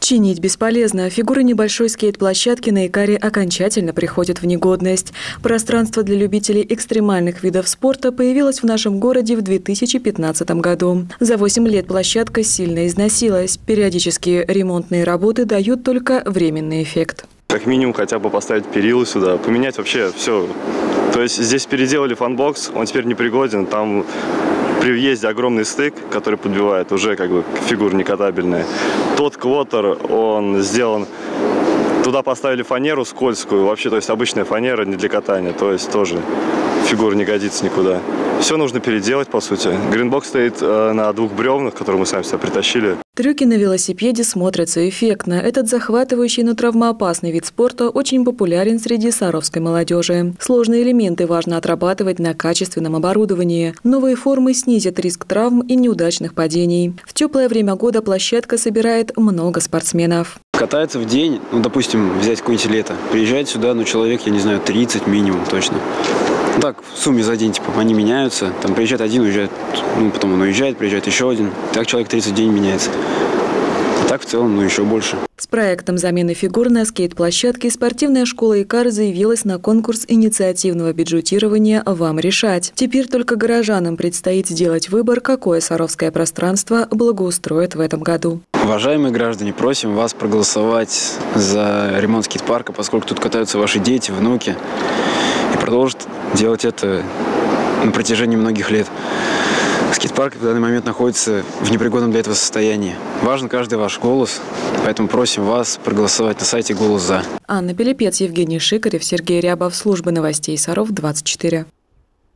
Чинить бесполезно. Фигуры небольшой скейт-площадки на Икаре окончательно приходят в негодность. Пространство для любителей экстремальных видов спорта появилось в нашем городе в 2015 году. За 8 лет площадка сильно износилась. Периодические ремонтные работы дают только временный эффект. Как минимум хотя бы поставить перила сюда, поменять вообще все. То есть здесь переделали фанбокс, он теперь непригоден. Там при въезде огромный стык, который подбивает, уже как бы фигура некатабельная. Тот квотер, он сделан, туда поставили фанеру скользкую, вообще, то есть обычная фанера не для катания, то есть тоже фигура не годится никуда. Все нужно переделать, по сути. Гринбокс стоит на 2 бревнах, которые мы сами сюда притащили. Трюки на велосипеде смотрятся эффектно. Этот захватывающий, но травмоопасный вид спорта очень популярен среди саровской молодежи. Сложные элементы важно отрабатывать на качественном оборудовании. Новые формы снизят риск травм и неудачных падений. В теплое время года площадка собирает много спортсменов. Катается в день, допустим, взять какое-нибудь лето. Приезжает сюда, человек, я не знаю, 30 минимум точно. Так, в сумме за день, они меняются. Там приезжает один, уезжает, потом он уезжает, приезжает еще один. Так человек 30 в день меняется. А так в целом, еще больше. С проектом замены фигур на скейт-площадке спортивная школа Икар заявилась на конкурс инициативного бюджетирования «Вам решать». Теперь только горожанам предстоит сделать выбор, какое саровское пространство благоустроит в этом году. Уважаемые граждане, просим вас проголосовать за ремонт скейт-парка, поскольку тут катаются ваши дети, внуки. И продолжат делать это на протяжении многих лет. Скейт-парк в данный момент находится в непригодном для этого состоянии. Важен каждый ваш голос, поэтому просим вас проголосовать на сайте «Голос за». Анна Пилипец, Евгений Шикарев, Сергей Рябов. Служба новостей Саров 24.